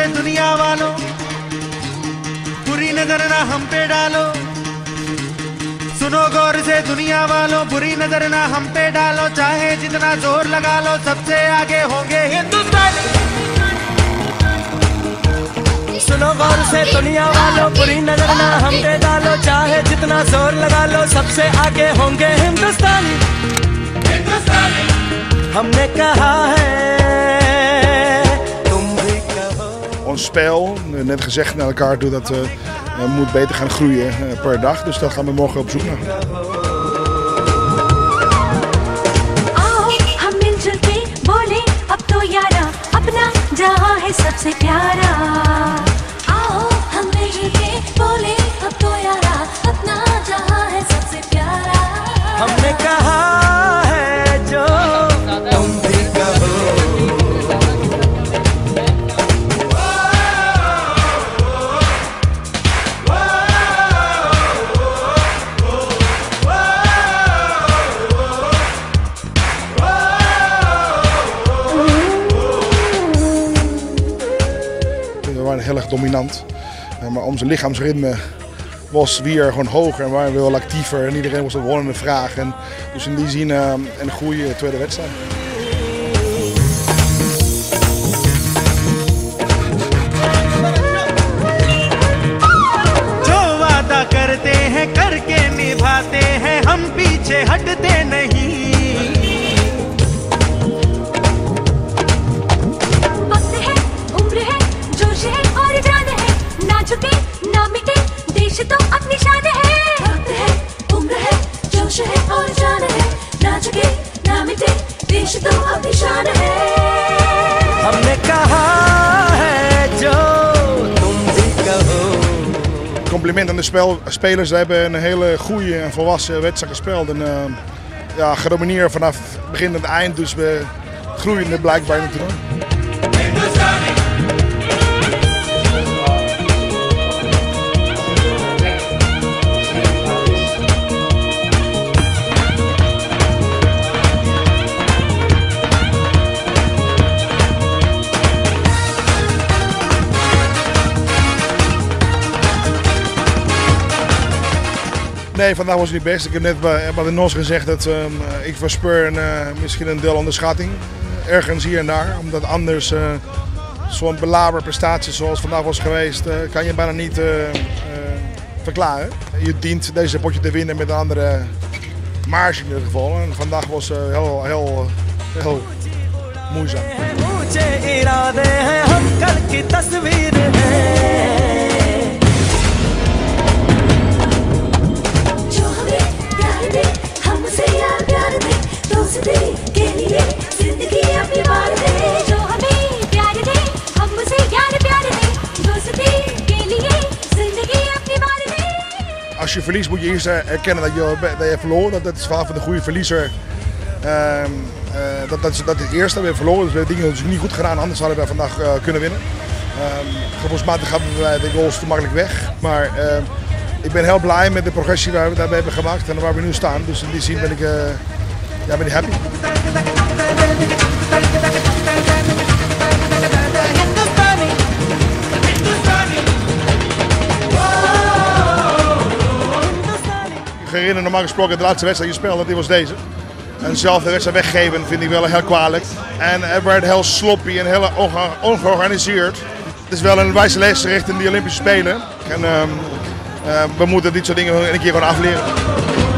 से दुनिया वालों, बुरी नजर ना हम पे डालो। सुनो गौर से दुनिया वालों, बुरी नजर ना हम पे डालो। चाहे जितना जोर लगा लो, सबसे आगे होंगे हिंदुस्तानी। सुनो गौर से दुनिया वालों, बुरी नजर ना हम पे डालो। चाहे जितना जोर लगा लो, सबसे आगे होंगे हिंदुस्तानी। हमने कहा है, तुम भी कहो। Ons spel, net gezegd naar elkaar toe, dat moet beter gaan groeien per dag. Dus daar gaan we morgen op zoek naar. आओ हम मिलजुल के बोले अब तो यारा, अपना जहां है सबसे प्यारा। आओ हम मिलजुल के बोले अब तो यारा, अपना जहां है सबसे प्यारा। हमने कहा है जो तुम भी कहो। We waren heel erg dominant, maar onze lichaamsritme was weer gewoon hoger en waren we wel actiever en iedereen was een wonnende vraag. En dus in die zin een goede tweede wedstrijd. जो वादा करते हैं करके निभाते हैं, हम पीछे हटते नहीं। वक्त है, उम्र है, जोश है और जान है, ना झुके ना मिटे, देश तो अपनी शान है। वक्त है, उम्र है, जोश है और जान है, ना झुके ना मिटे, देश तो अपनी शान है। हमने कहा है जो तुम भी कहो। Compliment aan de spelers, ze hebben een hele goede en volwassen wedstrijd gespeeld. En ja, gedomineerd vanaf begin tot eind, dus we groeien blijkbaar in het toernooi. Nee, vandaag was het niet best. Ik heb net bij de NOS gezegd dat ik verspeur misschien een deel onderschatting. Ergens hier en daar. Omdat anders zo'n belaber prestatie zoals vandaag was geweest, kan je bijna niet verklaren. Je dient deze potje te winnen met een andere marge in ieder geval. En vandaag was heel moeizaam. Als je verliest moet je eerst erkennen dat je verloren. Dat is vaak van de goede verliezer. Dat is het eerste. We hebben verloren, dus we hebben dingen dus niet goed gedaan. Anders hadden we vandaag kunnen winnen. Gevoelsmatig hebben wij de goals te makkelijk weg. Maar ik ben heel blij met de progressie waar we daarbij hebben gemaakt en waar we nu staan. Dus in die zin ben ik happy. Ik herinner normaal gesproken de laatste wedstrijd die je speelde, die was deze. En zelf de wedstrijd weggeven vind ik wel heel kwalijk. En het werd heel sloppy en heel ongeorganiseerd. Het is wel een wijze les richting de Olympische Spelen. En we moeten dit soort dingen een keer gewoon afleren.